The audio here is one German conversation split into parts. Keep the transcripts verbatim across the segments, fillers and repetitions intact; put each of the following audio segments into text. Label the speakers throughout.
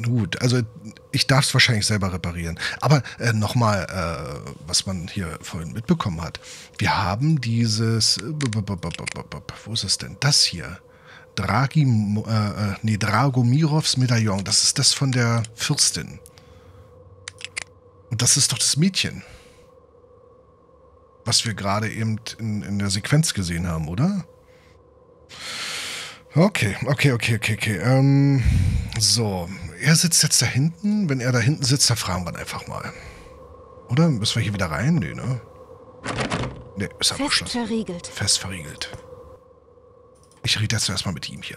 Speaker 1: Gut, also ich darf es wahrscheinlich selber reparieren. Aber äh, nochmal, äh, was man hier vorhin mitbekommen hat. Wir haben dieses, äh, wo ist es denn? Das hier. Dragi, äh, nee, Dragomirovs Medaillon. Das ist das von der Fürstin. Und das ist doch das Mädchen. Was wir gerade eben in, in der Sequenz gesehen haben, oder? Okay, okay, okay, okay, okay. Ähm, so, er sitzt jetzt da hinten. Wenn er da hinten sitzt, dann fragen wir ihn einfach mal. Oder? Müssen wir hier wieder rein? Nee, ne? Nee, ist
Speaker 2: Fest verriegelt.
Speaker 1: Fest verriegelt. Ich rede jetzt erstmal mit ihm hier.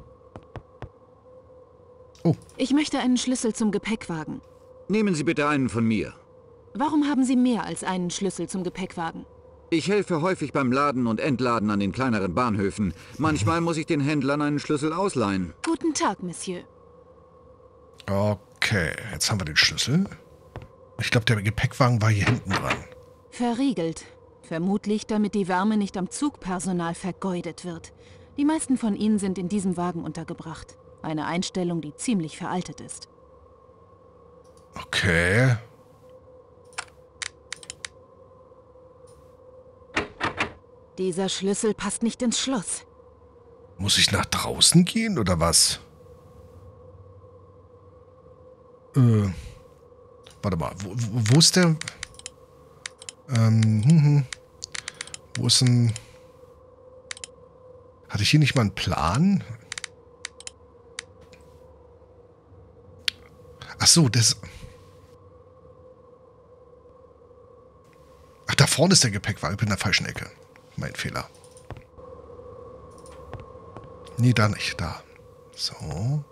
Speaker 1: Oh.
Speaker 2: Ich möchte einen Schlüssel zum Gepäckwagen.
Speaker 3: Nehmen Sie bitte einen von mir.
Speaker 2: Warum haben Sie mehr als einen Schlüssel zum Gepäckwagen?
Speaker 3: Ich helfe häufig beim Laden und Entladen an den kleineren Bahnhöfen. Manchmal muss ich den Händlern einen Schlüssel ausleihen.
Speaker 2: Guten Tag, Monsieur.
Speaker 1: Okay, jetzt haben wir den Schlüssel. Ich glaube, der Gepäckwagen war hier hinten dran.
Speaker 2: Verriegelt. Vermutlich, damit die Wärme nicht am Zugpersonal vergeudet wird. Die meisten von ihnen sind in diesem Wagen untergebracht. Eine Einstellung, die ziemlich veraltet ist.
Speaker 1: Okay.
Speaker 2: Dieser Schlüssel passt nicht ins Schloss.
Speaker 1: Muss ich nach draußen gehen oder was? Äh, warte mal, wo, wo ist der? Ähm, hm, hm. Wo ist denn? Hatte ich hier nicht mal einen Plan? Ach so, das. Ach, da vorne ist der Gepäckwagen. Ich bin in der falschen Ecke. Mein Fehler. Nee, da nicht. Da. So.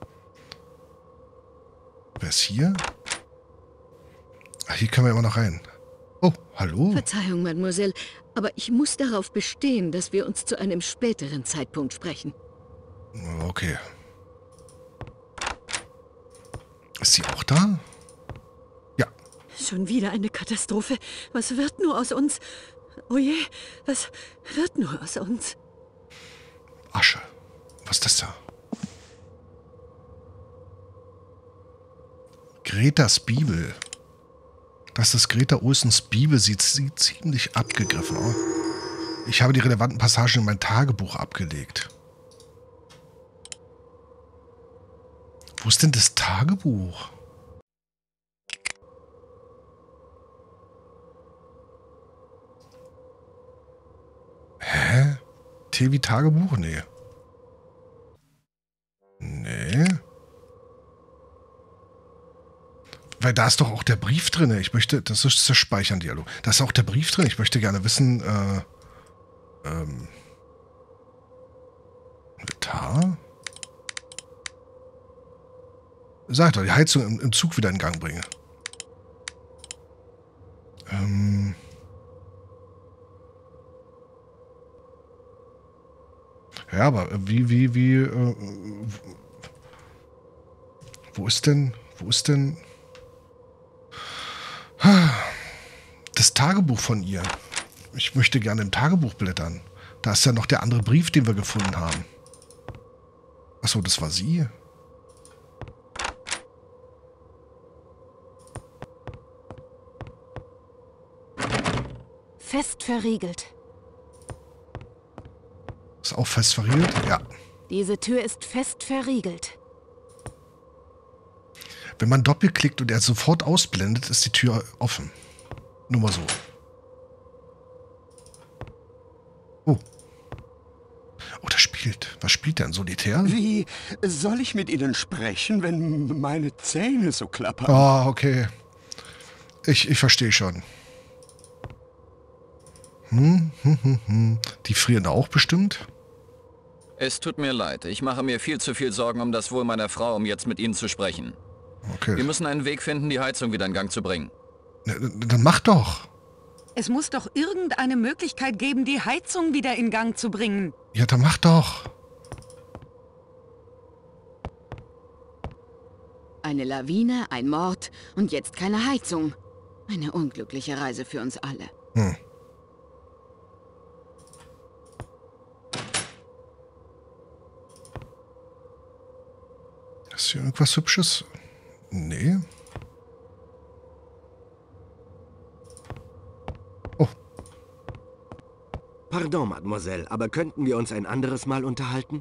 Speaker 1: Wer ist hier? Ach, hier können wir immer noch rein. Oh, hallo.
Speaker 4: Verzeihung, Mademoiselle, aber ich muss darauf bestehen, dass wir uns zu einem späteren Zeitpunkt sprechen.
Speaker 1: Okay. Ist sie auch da? Ja.
Speaker 4: Schon wieder eine Katastrophe. Was wird nur aus uns? Oh je, was wird nur aus uns?
Speaker 1: Asche. Was ist das da? Gretas Bibel. Das ist Greta Olsens Bibel. Sie sieht ziemlich abgegriffen aus. Ich habe die relevanten Passagen in mein Tagebuch abgelegt. Wo ist denn das Tagebuch? Hä? T wie Tagebuch? Nee. Nee. Weil da ist doch auch der Brief drin. Ich möchte, das ist das Speichern-Dialog. Da ist auch der Brief drin. Ich möchte gerne wissen, äh, ähm, Inventar? Sag doch, die Heizung im, im Zug wieder in Gang bringe. Ähm. Ja, aber wie, wie, wie, äh, wo ist denn, wo ist denn das Tagebuch von ihr? Ich möchte gerne im Tagebuch blättern. Da ist ja noch der andere Brief, den wir gefunden haben. Achso, das war sie.
Speaker 2: Fest verriegelt.
Speaker 1: Ist auch fest verriegelt? Ja.
Speaker 2: Diese Tür ist fest verriegelt.
Speaker 1: Wenn man doppelklickt und er sofort ausblendet, ist die Tür offen. Nur mal so. Oh. Oh, das spielt. Was spielt der in Solitär?
Speaker 5: Wie soll ich mit Ihnen sprechen, wenn meine Zähne so klappern?
Speaker 1: Ah, oh, okay. Ich, ich verstehe schon. Hm, hm, hm, hm. Die frieren auch bestimmt.
Speaker 6: Es tut mir leid. Ich mache mir viel zu viel Sorgen um das Wohl meiner Frau, um jetzt mit Ihnen zu sprechen.
Speaker 1: Okay.
Speaker 6: Wir müssen einen Weg finden, die Heizung wieder in Gang zu bringen.
Speaker 1: Na, dann mach doch.
Speaker 7: Es muss doch irgendeine Möglichkeit geben, die Heizung wieder in Gang zu bringen.
Speaker 1: Ja, dann mach doch.
Speaker 4: Eine Lawine, ein Mord und jetzt keine Heizung. Eine unglückliche Reise für uns alle.
Speaker 1: Hm. Ist hier irgendwas Hübsches? Nee. Oh.
Speaker 8: Pardon, Mademoiselle, aber könnten wir uns ein anderes Mal unterhalten?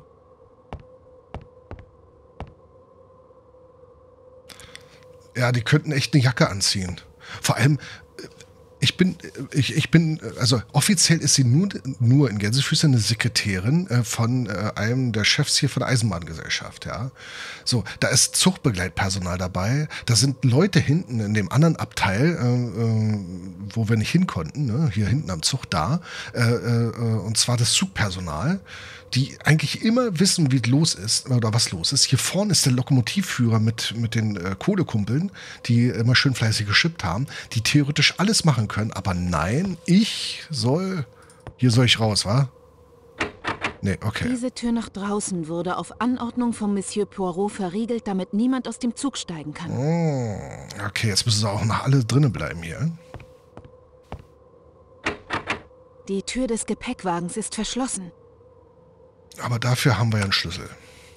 Speaker 1: Ja, die könnten echt eine Jacke anziehen. Vor allem, ich bin, ich, ich bin, also offiziell ist sie nur, nur in Gänsefüßchen eine Sekretärin äh, von äh, einem der Chefs hier von der Eisenbahngesellschaft, ja. So, da ist Zuchtbegleitpersonal dabei, da sind Leute hinten in dem anderen Abteil, äh, äh, wo wir nicht hin konnten, ne? Hier hinten am Zug da, äh, äh, und zwar das Zugpersonal, die eigentlich immer wissen, wie es los ist oder was los ist. Hier vorne ist der Lokomotivführer mit, mit den äh, Kohlekumpeln, die immer schön fleißig geschippt haben, die theoretisch alles machen können, aber nein, ich soll, hier soll ich raus, wa? Nee, okay.
Speaker 2: Diese Tür nach draußen wurde auf Anordnung von Monsieur Poirot verriegelt, damit niemand aus dem Zug steigen kann.
Speaker 1: Oh, okay, jetzt müssen sie auch noch alle drinnen bleiben hier.
Speaker 2: Die Tür des Gepäckwagens ist verschlossen.
Speaker 1: Aber dafür haben wir ja einen Schlüssel.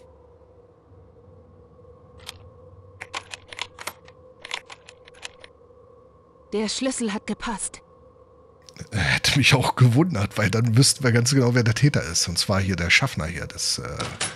Speaker 2: Der Schlüssel hat gepasst.
Speaker 1: Hätte mich auch gewundert, weil dann wüssten wir ganz genau, wer der Täter ist. Und zwar hier der Schaffner hier. Das, äh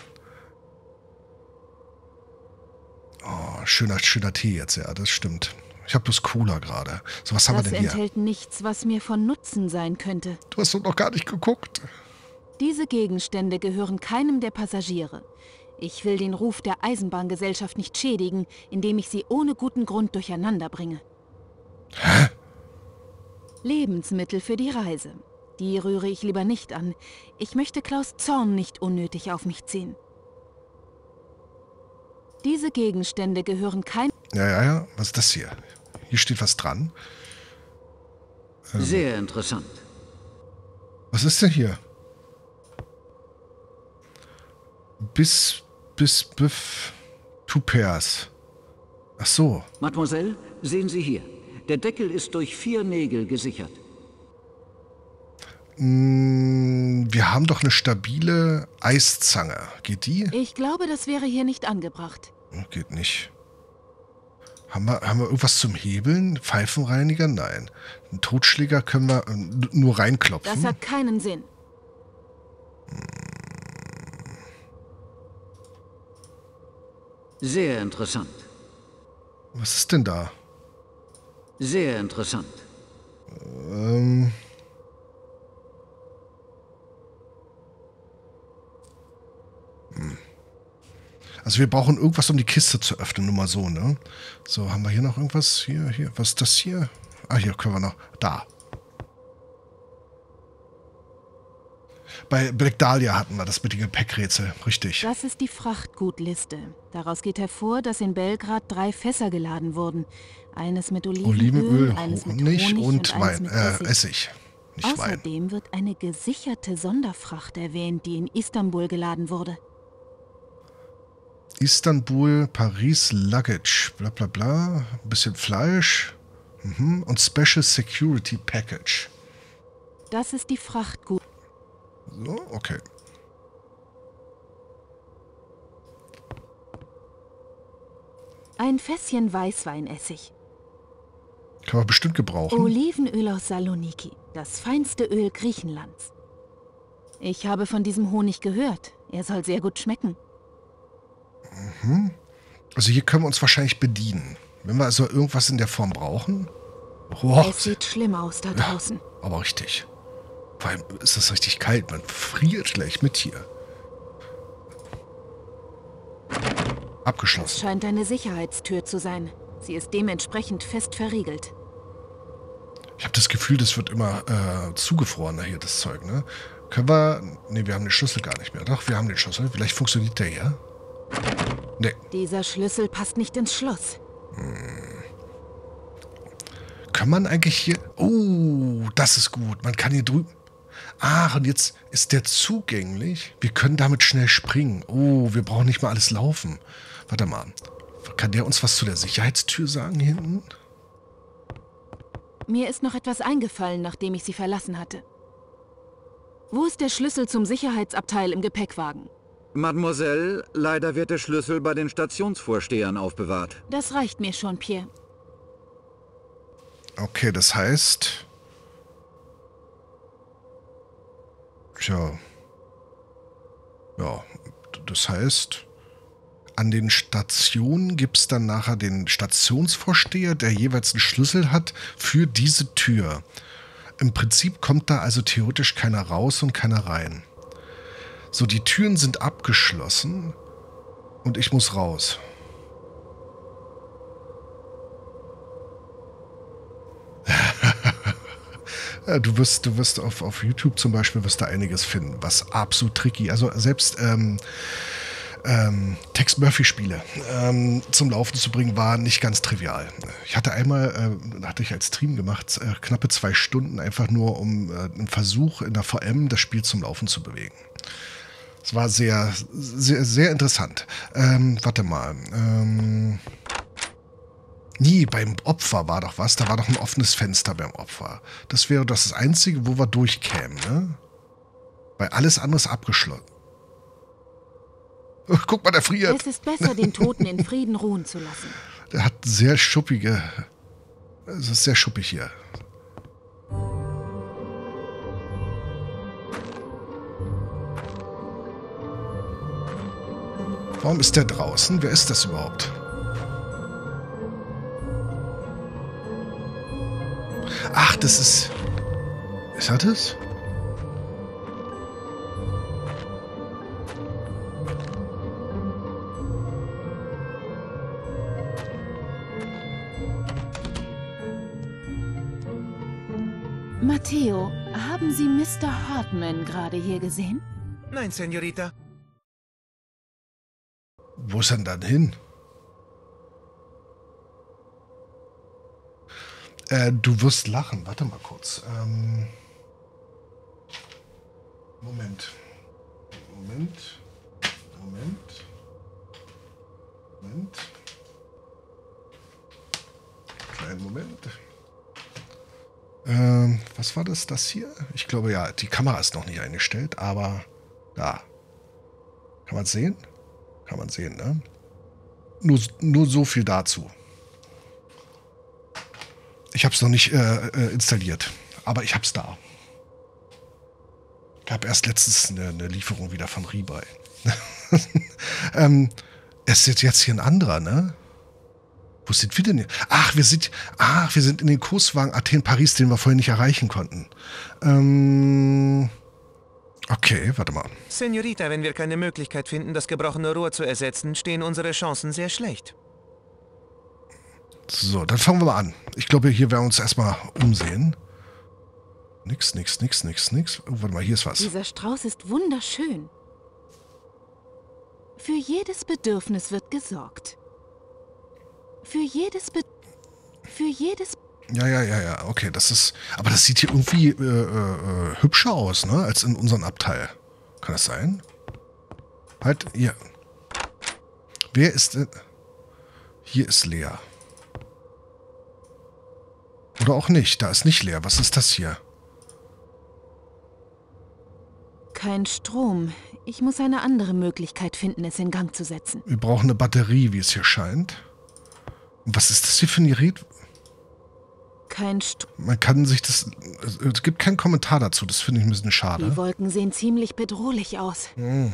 Speaker 1: oh, schöner, schöner Tee jetzt, ja, das stimmt. Ich habe bloß Cola gerade. So, was haben
Speaker 2: Das
Speaker 1: wir denn hier?
Speaker 2: enthält nichts, was mir von Nutzen sein könnte.
Speaker 1: Du hast doch noch gar nicht geguckt.
Speaker 2: Diese Gegenstände gehören keinem der Passagiere. Ich will den Ruf der Eisenbahngesellschaft nicht schädigen, indem ich sie ohne guten Grund durcheinander bringe.
Speaker 1: Hä?
Speaker 2: Lebensmittel für die Reise. Die rühre ich lieber nicht an. Ich möchte Klaus Zorn nicht unnötig auf mich ziehen. Diese Gegenstände gehören kein...
Speaker 1: Ja, ja, ja. Was ist das hier? Hier steht was dran. Ähm,
Speaker 3: Sehr interessant.
Speaker 1: Was ist denn hier? Bis, bis, biff, two pairs. Ach so.
Speaker 3: Mademoiselle, sehen Sie hier. Der Deckel ist durch vier Nägel gesichert.
Speaker 1: Mm, wir haben doch eine stabile Eiszange. Geht die?
Speaker 2: Ich glaube, das wäre hier nicht angebracht.
Speaker 1: Geht nicht. Haben wir, haben wir irgendwas zum Hebeln? Pfeifenreiniger? Nein. Einen Totschläger können wir äh, nur reinklopfen.
Speaker 2: Das hat keinen Sinn.
Speaker 3: Sehr interessant.
Speaker 1: Was ist denn da?
Speaker 3: Sehr interessant.
Speaker 1: Ähm... Hm. Also wir brauchen irgendwas, um die Kiste zu öffnen, nur mal so, ne? So, haben wir hier noch irgendwas? Hier, hier, was ist das hier? Ah, hier können wir noch. Da. Bei Black Dahlia hatten wir das mit dem Gepäckrätsel, richtig.
Speaker 2: Das ist die Frachtgutliste. Daraus geht hervor, dass in Belgrad drei Fässer geladen wurden. Eines mit Olivenöl,
Speaker 1: Olivenöl,
Speaker 2: eines mit
Speaker 1: Honig
Speaker 2: Honig
Speaker 1: und,
Speaker 2: und eines
Speaker 1: Wein,
Speaker 2: mit
Speaker 1: äh,
Speaker 2: Essig.
Speaker 1: Essig. Nicht Wein.
Speaker 2: Außerdem wird eine gesicherte Sonderfracht erwähnt, die in Istanbul geladen wurde.
Speaker 1: Istanbul, Paris, Luggage, bla bla bla. Ein bisschen Fleisch. Mhm. Und Special Security Package.
Speaker 2: Das ist die Frachtgut.
Speaker 1: So, okay.
Speaker 2: Ein Fässchen Weißweinessig.
Speaker 1: Kann man bestimmt gebrauchen.
Speaker 2: Olivenöl aus Saloniki. Das feinste Öl Griechenlands. Ich habe von diesem Honig gehört. Er soll sehr gut schmecken.
Speaker 1: Mhm. Also hier können wir uns wahrscheinlich bedienen. Wenn wir also irgendwas in der Form brauchen. Oh,
Speaker 2: Es sieht schlimm aus da draußen.
Speaker 1: aber richtig. Vor allem ist es richtig kalt. Man friert gleich mit hier.
Speaker 2: Es
Speaker 1: Abgeschlossen.
Speaker 2: scheint eine Sicherheitstür zu sein. Sie ist dementsprechend fest verriegelt.
Speaker 1: Ich habe das Gefühl, das wird immer äh, zugefrorener hier, das Zeug, ne? Können wir... Ne, wir haben den Schlüssel gar nicht mehr. Doch, wir haben den Schlüssel. Vielleicht funktioniert der hier. Ne.
Speaker 2: Dieser Schlüssel passt nicht ins Schloss.
Speaker 1: Kann man eigentlich hier... Oh, das ist gut. Man kann hier drüben... Ach, und jetzt ist der zugänglich. Wir können damit schnell springen. Oh, wir brauchen nicht mal alles laufen. Warte mal. Kann der uns was zu der Sicherheitstür sagen hier hinten?
Speaker 2: Mir ist noch etwas eingefallen, nachdem ich sie verlassen hatte. Wo ist der Schlüssel zum Sicherheitsabteil im Gepäckwagen?
Speaker 3: Mademoiselle, leider wird der Schlüssel bei den Stationsvorstehern aufbewahrt.
Speaker 2: Das reicht mir schon, Pierre.
Speaker 1: Okay, das heißt... Tja. Ja, das heißt, an den Stationen gibt es dann nachher den Stationsvorsteher, der jeweils einen Schlüssel hat für diese Tür. Im Prinzip kommt da also theoretisch keiner raus und keiner rein. So, die Türen sind abgeschlossen und ich muss raus. Ja, du wirst, du wirst auf, auf YouTube zum Beispiel wirst da einiges finden, was absolut tricky, also selbst ähm, ähm, Tex-Murphy-Spiele ähm, zum Laufen zu bringen, war nicht ganz trivial. Ich hatte einmal, äh, hatte ich als Stream gemacht, äh, knappe zwei Stunden einfach nur, um äh, einen Versuch in der V M das Spiel zum Laufen zu bewegen. Es war sehr, sehr, sehr interessant. Ähm, warte mal. Ähm, nie, beim Opfer war doch was. Da war doch ein offenes Fenster beim Opfer. Das wäre das Einzige, wo wir durchkämen, ne? Weil alles andere ist abgeschlossen. Oh, guck mal, der friert.
Speaker 2: Es ist besser, den Toten in Frieden ruhen zu lassen.
Speaker 1: Der hat sehr schuppige... Es ist sehr schuppig hier. Warum ist der draußen? Wer ist das überhaupt? Ach, das ist... Ist er das?
Speaker 2: Matteo, haben Sie Mister Hartman gerade hier gesehen?
Speaker 9: Nein, Senorita.
Speaker 1: Wo ist er denn dann hin? Äh, du wirst lachen. Warte mal kurz. Ähm, Moment. Moment. Moment. Moment. Kleinen Moment. Ähm, was war das, das hier? Ich glaube, ja, die Kamera ist noch nicht eingestellt, aber da. Kann man es sehen? Kann man sehen, ne? Nur, nur so viel dazu. Ich habe es noch nicht äh, äh, installiert, aber ich habe es da. Ich habe erst letztens eine, eine Lieferung wieder von Rebuy. ähm, es ist jetzt hier ein anderer, ne? Wo sind wir denn hier? Ach, wir sind, ach, wir sind in den Kurswagen Athen-Paris, den wir vorhin nicht erreichen konnten. Ähm, okay, warte mal.
Speaker 9: Senorita, wenn wir keine Möglichkeit finden, das gebrochene Rohr zu ersetzen, stehen unsere Chancen sehr schlecht.
Speaker 1: So, dann fangen wir mal an. Ich glaube, hier werden wir uns erstmal umsehen. Nix, nix, nix, nix, nix. Oh, warte mal, hier ist was.
Speaker 2: Dieser Strauß ist wunderschön. Für jedes Bedürfnis wird gesorgt. Für jedes Be... Für jedes...
Speaker 1: Ja, ja, ja, ja, okay, das ist... Aber das sieht hier irgendwie äh, äh, hübscher aus, ne? Als in unserem Abteil. Kann das sein? Halt, hier. Wer ist denn... Hier ist leer. Oder auch nicht. Da ist nicht leer. Was ist das hier?
Speaker 2: Kein Strom. Ich muss eine andere Möglichkeit finden, es in Gang zu setzen.
Speaker 1: Wir brauchen eine Batterie, wie es hier scheint. Und was ist das hier für ein Gerät?
Speaker 2: Kein Strom.
Speaker 1: Man kann sich das... Es gibt keinen Kommentar dazu. Das finde ich ein bisschen schade.
Speaker 2: Die Wolken sehen ziemlich bedrohlich aus.
Speaker 1: Hm.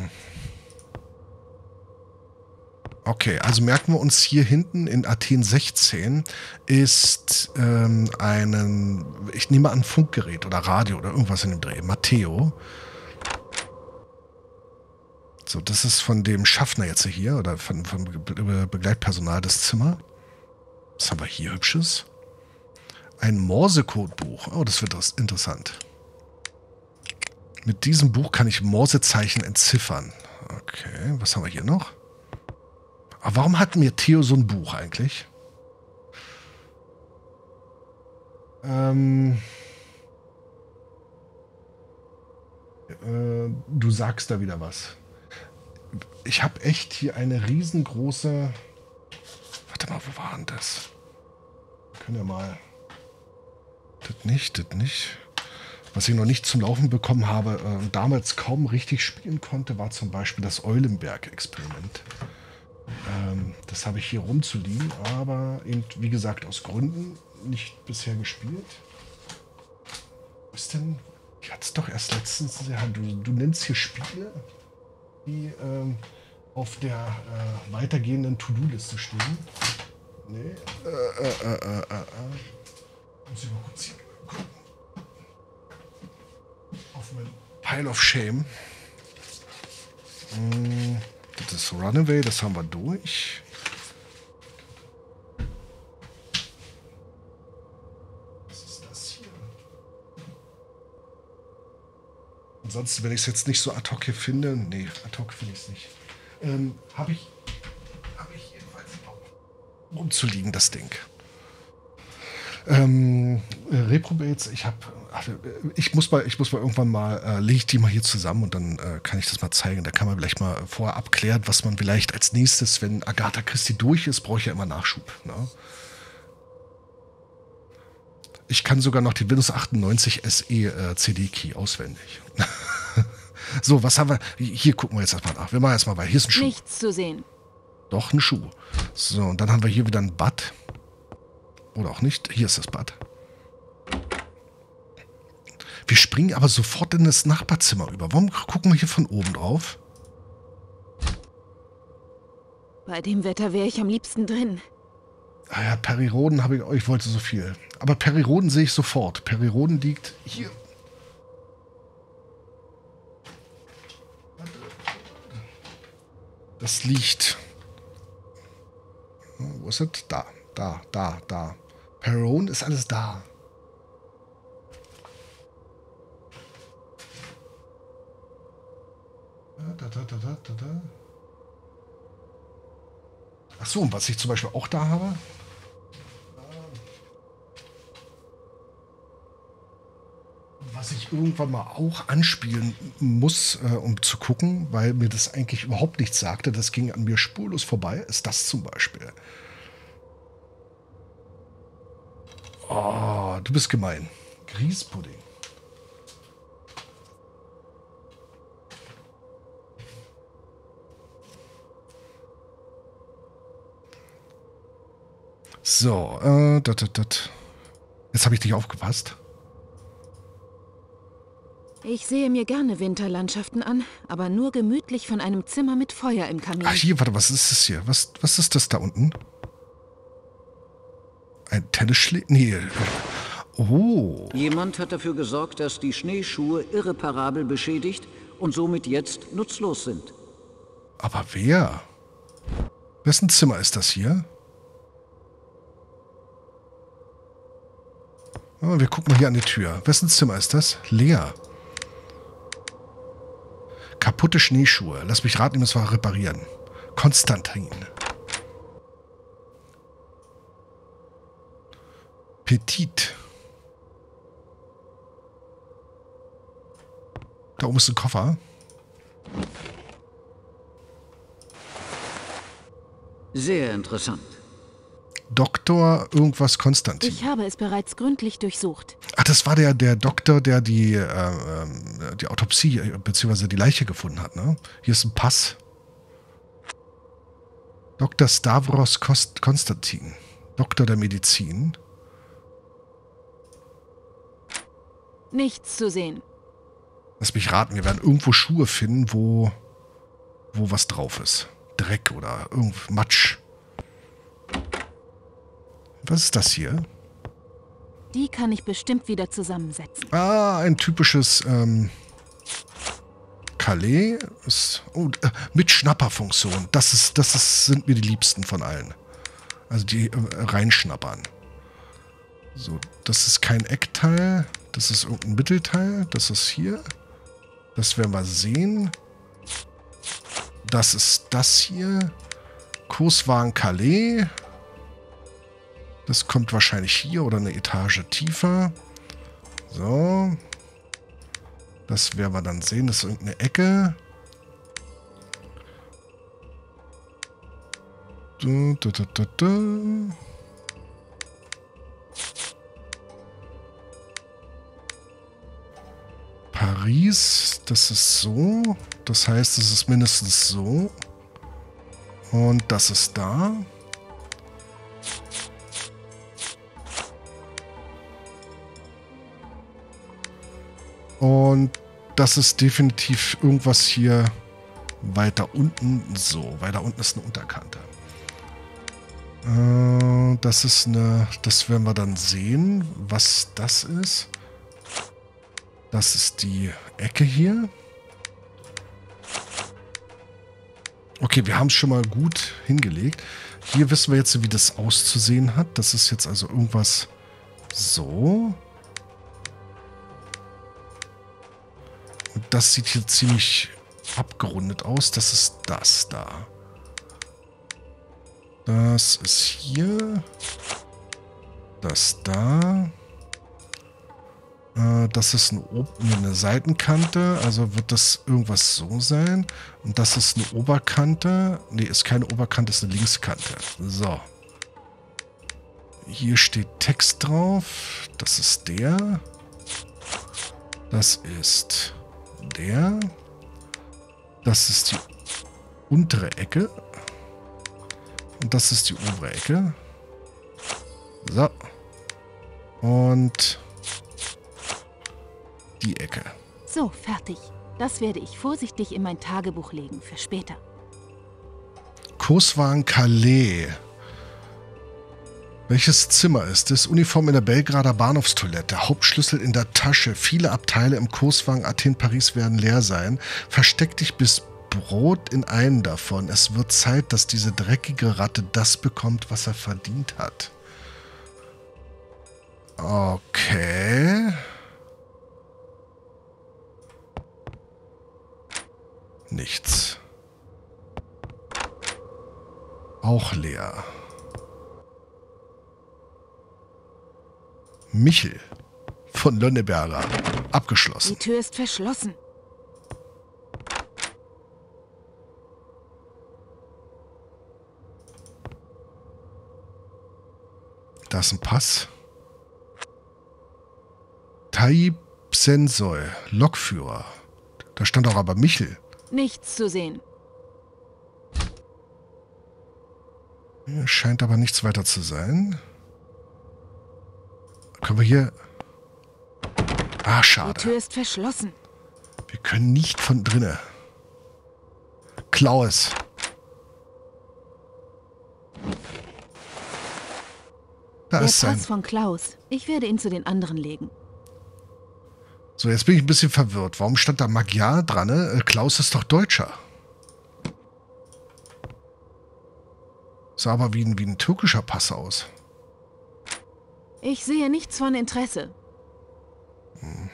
Speaker 1: Okay, also merken wir uns hier hinten in Athen sechzehn ist ähm, einen, ich nehme an, Funkgerät oder Radio oder irgendwas in dem Dreh. Matteo. So, das ist von dem Schaffner jetzt hier oder von, vom Be Begleitpersonal des Zimmers. Was haben wir hier Hübsches? Ein Morse-Code-Buch. Oh, das wird interessant. Mit diesem Buch kann ich Morsezeichen entziffern. Okay, was haben wir hier noch? Aber warum hat mir Theo so ein Buch eigentlich? Ähm, äh, du sagst da wieder was. Ich habe echt hier eine riesengroße... Warte mal, wo war denn das? Wir können ja mal... Das nicht, das nicht. Was ich noch nicht zum Laufen bekommen habe äh, und damals kaum richtig spielen konnte, war zum Beispiel das Eulenberg-Experiment. Ähm, das habe ich hier rumzuliegen, aber eben, wie gesagt, aus Gründen nicht bisher gespielt. Was ist denn? Ich hatte es doch erst letztens. Du, du nennst hier Spiele, die ähm, auf der äh, weitergehenden To-Do-Liste stehen. Nee. Äh, äh, äh, äh, äh. Muss ich mal kurz hier gucken. Auf mein Pile of Shame. Hm, das ist Runaway, das haben wir durch. Was ist das hier? Ansonsten, wenn ich es jetzt nicht so ad hoc hier finde, nee, ad hoc finde ich es nicht, ähm, habe ich, hab ich jedenfalls auch rumzuliegen, das Ding. Ähm, äh, Reprobates, ich habe, ich muss mal, ich muss mal irgendwann mal, äh, lege ich die mal hier zusammen und dann äh, kann ich das mal zeigen. Da kann man vielleicht mal vorher abklären, was man vielleicht als nächstes, wenn Agatha Christie durch ist, brauche ich ja immer Nachschub. Ne? Ich kann sogar noch den Windows achtundneunzig S E äh, C D-Key auswendig. So, was haben wir? Hier gucken wir jetzt erstmal nach. Wir machen erstmal weiter. Hier ist ein Schuh.
Speaker 2: Nichts zu sehen.
Speaker 1: Doch, ein Schuh. So, und dann haben wir hier wieder ein Bad. Oder auch nicht. Hier ist das Bad. Wir springen aber sofort in das Nachbarzimmer über. Warum gucken wir hier von oben drauf?
Speaker 2: Bei dem Wetter wäre ich am liebsten drin.
Speaker 1: Ah ja, Periroden habe ich... Oh, ich wollte so viel. Aber Periroden sehe ich sofort. Periroden liegt hier. Das liegt... Wo ist es? Da, da, da, da. Periroden ist alles da. Da, da, da, da, da, da. Ach so, und was ich zum Beispiel auch da habe... Was ich irgendwann mal auch anspielen muss, äh, um zu gucken, weil mir das eigentlich überhaupt nichts sagte, das ging an mir spurlos vorbei, ist das zum Beispiel. Oh, du bist gemein. Grießpudding. So, äh, dat, dat, dat. Jetzt habe ich dich aufgepasst.
Speaker 2: Ich sehe mir gerne Winterlandschaften an, aber nur gemütlich von einem Zimmer mit Feuer im Kamin.
Speaker 1: Ach, hier, warte, was ist das hier? Was, was ist das da unten? Ein Tennisschläger? Nee. Oh.
Speaker 10: Jemand hat dafür gesorgt, dass die Schneeschuhe irreparabel beschädigt und somit jetzt nutzlos sind.
Speaker 1: Aber wer? Wessen Zimmer ist das hier? Oh, wir gucken mal hier an die Tür. Wessen Zimmer ist das? Leer. Kaputte Schneeschuhe. Lass mich raten, das war reparieren. Konstantin. Petit. Da oben ist ein Koffer.
Speaker 10: Sehr interessant.
Speaker 1: Doktor irgendwas Konstantin.
Speaker 2: Ich habe es bereits gründlich durchsucht.
Speaker 1: Ach, das war der, der Doktor, der die, äh, die Autopsie bzw. die Leiche gefunden hat, ne? Hier ist ein Pass. Doktor Stavros Kost Konstantin. Doktor der Medizin.
Speaker 2: Nichts zu sehen.
Speaker 1: Lass mich raten, wir werden irgendwo Schuhe finden, wo, wo was drauf ist. Dreck oder irgend Matsch. Was ist das hier?
Speaker 2: Die kann ich bestimmt wieder zusammensetzen.
Speaker 1: Ah, ein typisches ähm, Calais. Ist, oh, äh, mit Schnapperfunktion. Das ist, das ist, sind mir die liebsten von allen. Also die äh, reinschnappern. So, das ist kein Eckteil. Das ist irgendein Mittelteil. Das ist hier. Das werden wir sehen. Das ist das hier. Kurswagen Calais. Das kommt wahrscheinlich hier oder eine Etage tiefer. So. Das werden wir dann sehen. Das ist irgendeine Ecke. Du, du, du, du, du. Paris. Das ist so. Das heißt, es ist mindestens so. Und das ist da. Und das ist definitiv irgendwas hier weiter unten. So, weiter unten ist eine Unterkante. Äh, das ist eine... Das werden wir dann sehen, was das ist. Das ist die Ecke hier. Okay, wir haben es schon mal gut hingelegt. Hier wissen wir jetzt, wie das auszusehen hat. Das ist jetzt also irgendwas so. Und das sieht hier ziemlich abgerundet aus. Das ist das da. Das ist hier. Das da. Äh, das ist eine, eine Seitenkante. Also wird das irgendwas so sein. Und das ist eine Oberkante. Ne, ist keine Oberkante, ist eine Linkskante. So. Hier steht Text drauf. Das ist der. Das ist der. Das ist die untere Ecke. Und das ist die obere Ecke. So. Und die Ecke.
Speaker 2: So, fertig. Das werde ich vorsichtig in mein Tagebuch legen für später.
Speaker 1: Kurswagen Calais. Welches Zimmer ist es? Uniform in der Belgrader Bahnhofstoilette. Hauptschlüssel in der Tasche. Viele Abteile im Kurswagen Athen-Paris werden leer sein. Versteck dich bis Brot in einen davon. Es wird Zeit, dass diese dreckige Ratte das bekommt, was er verdient hat. Okay. Nichts. Auch leer. Michel von Lönneberger. Abgeschlossen.
Speaker 2: Die Tür ist verschlossen.
Speaker 1: Da ist ein Pass. Tayyip Sensoy, Lokführer. Da stand auch aber Michel.
Speaker 2: Nichts zu sehen.
Speaker 1: Hier scheint aber nichts weiter zu sein. Können wir hier... Ah, schade.
Speaker 2: Die Tür ist verschlossen.
Speaker 1: Wir können nicht von drinnen. Klaus. Da
Speaker 2: Der
Speaker 1: ist sein...
Speaker 2: Pass von Klaus. Ich werde ihn zu den anderen legen.
Speaker 1: So, jetzt bin ich ein bisschen verwirrt. Warum stand da Magyar dran? Ne? Klaus ist doch Deutscher. Sah aber wie ein, wie ein türkischer Pass aus.
Speaker 2: Ich sehe nichts von Interesse.
Speaker 1: Hm.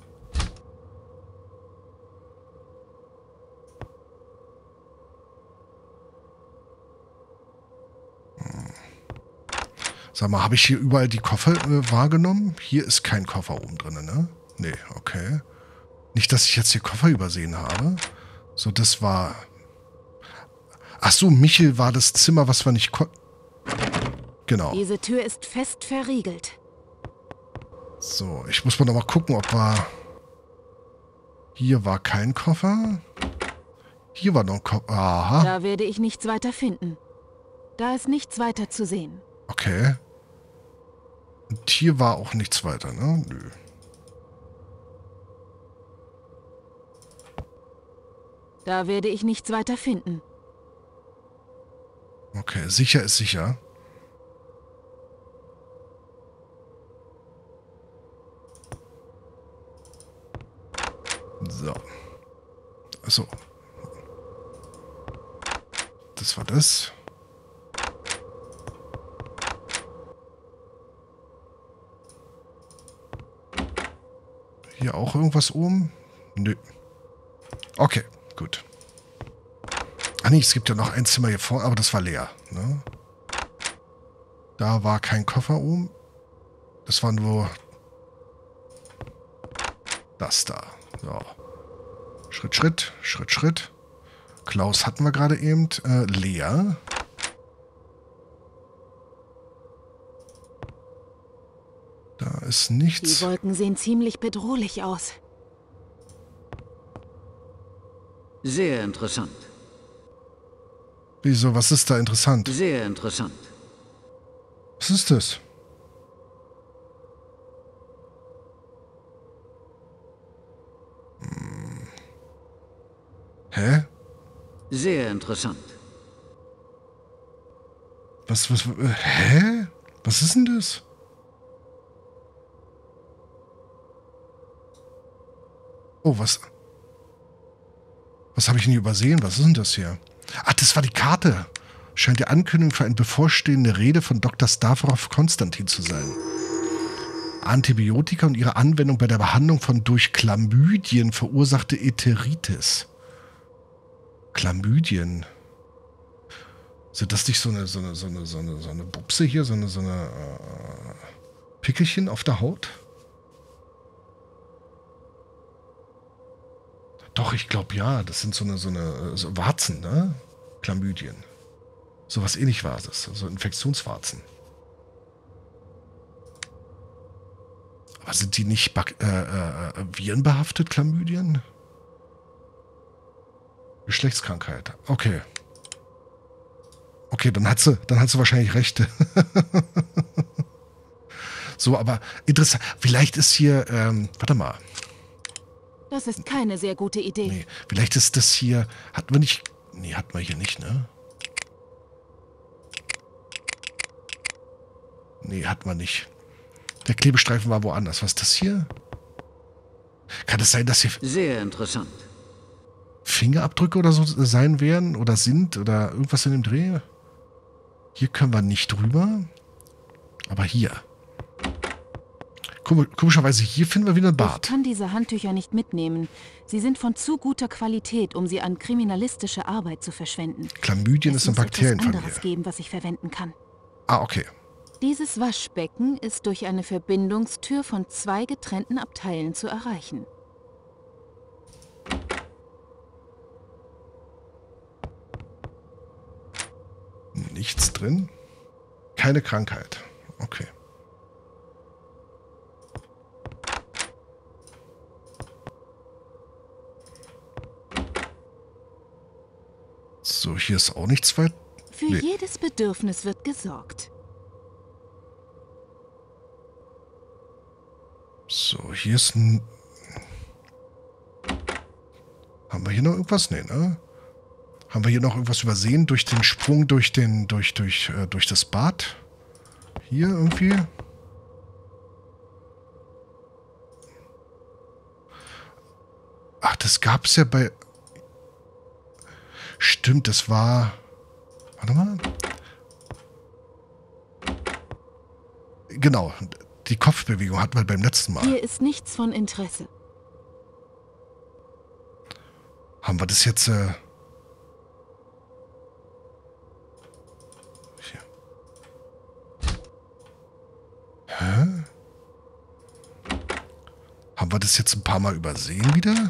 Speaker 1: Hm. Sag mal, habe ich hier überall die Koffer äh, wahrgenommen? Hier ist kein Koffer oben drin, ne? Nee, okay. Nicht, dass ich jetzt hier Koffer übersehen habe. So, das war... Ach so, Michel war das Zimmer, was wir nicht konnten. Genau.
Speaker 2: Diese Tür ist fest verriegelt.
Speaker 1: So, ich muss mal noch mal gucken, ob wir... Hier war kein Koffer. Hier war noch ein Koffer. Aha.
Speaker 2: Da werde ich nichts weiter finden. Da ist nichts weiter zu sehen.
Speaker 1: Okay. Und hier war auch nichts weiter, ne? Nö.
Speaker 2: Da werde ich nichts weiter finden.
Speaker 1: Okay, sicher ist sicher. So. Achso. Das war das. Hier auch irgendwas oben? Nö. Okay, gut. Ach nee, es gibt ja noch ein Zimmer hier vorne, aber das war leer. Ne? Da war kein Koffer oben. Das war nur das da. So. Schritt, Schritt, Schritt, Schritt. Klaus hatten wir gerade eben. Äh, leer. Da ist nichts.
Speaker 2: Die Wolken sehen ziemlich bedrohlich aus.
Speaker 10: Sehr interessant.
Speaker 1: Wieso? Was ist da interessant?
Speaker 10: Sehr interessant.
Speaker 1: Was ist das? Hm. Hä?
Speaker 10: Sehr interessant.
Speaker 1: Was, was, äh, hä? Was ist denn das? Oh, was? Was habe ich denn hier übersehen? Was ist denn das hier? Ach, das war die Karte. Scheint die Ankündigung für eine bevorstehende Rede von Doktor Stavros Konstantin zu sein. Antibiotika und ihre Anwendung bei der Behandlung von durch Chlamydien verursachte Enteritis. Chlamydien. Sind das nicht so eine, so eine, so eine, so eine, so eine Bupse hier? So eine, so eine äh, Pickelchen auf der Haut? Doch, ich glaube ja. Das sind so eine, so eine so Warzen, ne? Chlamydien. So was ähnlich war es. So Infektionswarzen. Aber sind die nicht Bak äh, äh, virenbehaftet, Chlamydien? Geschlechtskrankheit. Okay. Okay, dann hat sie, dann hat sie wahrscheinlich recht. So, aber interessant. Vielleicht ist hier, ähm, warte mal.
Speaker 2: Das ist keine sehr gute Idee.
Speaker 1: Nee, vielleicht ist das hier, hatten wir nicht, nee, hatten wir hier nicht, ne? Nee, hatten wir nicht. Der Klebestreifen war woanders. Was ist das hier? Kann es sein, dass hier
Speaker 10: sehr interessant.
Speaker 1: Fingerabdrücke oder so sein werden oder sind oder irgendwas in dem Dreh? Hier können wir nicht drüber. Aber hier. Komischerweise hier finden wir wieder einen Bart.
Speaker 2: Ich kann diese Handtücher nicht mitnehmen. Sie sind von zu guter Qualität, um sie an kriminalistische Arbeit zu verschwenden.
Speaker 1: Chlamydien ist ein Bakterienfamilie.
Speaker 2: Es muss etwas anderes geben, was ich verwenden kann.
Speaker 1: Ah, okay.
Speaker 2: Dieses Waschbecken ist durch eine Verbindungstür von zwei getrennten Abteilen zu erreichen.
Speaker 1: Nichts drin. Keine Krankheit. Okay. So, hier ist auch nichts weit.
Speaker 2: Für nee. jedes Bedürfnis wird gesorgt.
Speaker 1: So, hier ist ein... Haben wir hier noch irgendwas? Nee, ne? Haben wir hier noch irgendwas übersehen durch den Sprung durch den, durch, durch, äh, durch das Bad? Hier irgendwie? Ach, das gab es ja bei... Stimmt, das war... Warte mal. Genau, die Kopfbewegung hatten wir beim letzten Mal.
Speaker 2: Hier ist nichts von Interesse.
Speaker 1: Haben wir das jetzt... Äh Hier. Hä? Haben wir das jetzt ein paar Mal übersehen wieder?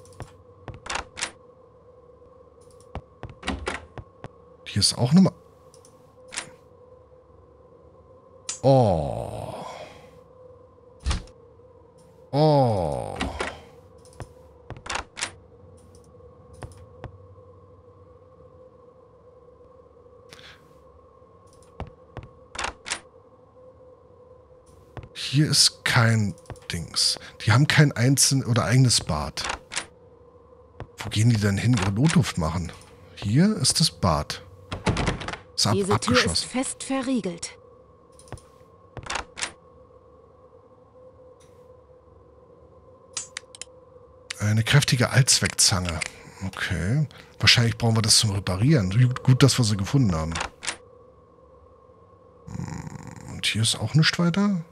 Speaker 1: Hier ist auch nochmal... Oh. Oh. Hier ist kein Dings. Die haben kein einzelnes oder eigenes Bad. Wo gehen die denn hin, ihre Notdurft machen? Hier ist das Bad. Ist ab
Speaker 2: Diese Tür
Speaker 1: abgeschlossen.
Speaker 2: ist fest verriegelt.
Speaker 1: Eine kräftige Allzweckzange. Okay. Wahrscheinlich brauchen wir das zum Reparieren. Gut, dass wir sie gefunden haben. Und hier ist auch nichts weiter.